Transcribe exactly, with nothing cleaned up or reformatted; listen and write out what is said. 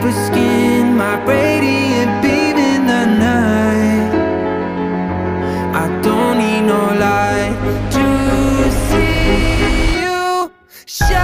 skin, my radiant beam in the night. I don't need no light to see you shine.